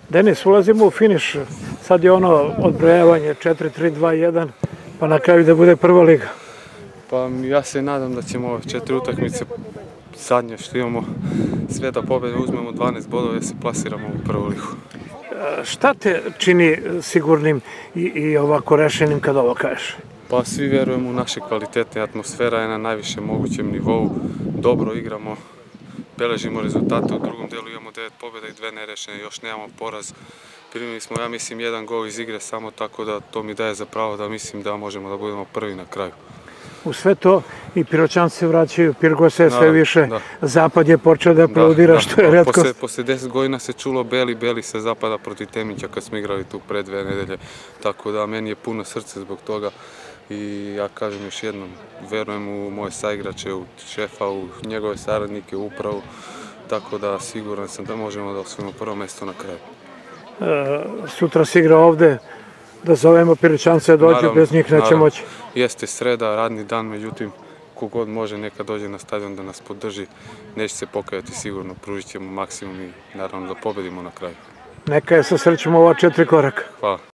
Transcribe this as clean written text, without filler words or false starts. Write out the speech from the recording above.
Denis, ulazimo u finiš, sad je ono odbrojavanje 4-3-2-1, pa na kraju da bude prva liga. Pa ja se nadam da ćemo ove 4 utakmice zadnje što imamo sve da pobjede uzmemo 12 bodova i se plasiramo u prvu ligu. Šta te čini sigurnim i ovako rešenim kad ovo kažeš? Pa svi vjerujemo u naše kvalitete, atmosfera je na najvišem mogućem nivou, dobro igramo, beležimo rezultate, u drugom delu imamo 9 pobjeda i 2 nerešene, još nemamo poraz. Primili smo, ja mislim, 1 gol iz igre, samo tako da to mi daje za pravo da mislim da možemo da budemo prvi na kraju. U sve to i Piroćanci se vraćaju, Pirgos je sve više, Zapad je počeo da aplaudira, što je retkost. Posle 10 godina se čulo Beli sa Zapada protiv Temića kad smo igrali tu pre 2 nedelje, tako da meni je puno srce zbog toga i ja kažem još jednom, verujem u moje saigrače, u šefa, u njegove saradnike, u upravu, tako da siguran sam da možemo da osvojimo prvo mesto na kraju. Sutra se igra ovde, da zovemo Piroćance da dođu, bez njih neće moći. Jeste sreda, radni dan, međutim, kogod može neka dođe na stadion da nas podrži, neće se pokajati sigurno, pružit ćemo maksimum i naravno da pobedimo na kraju. Neka je sa srećom ova 4 koraka. Hvala.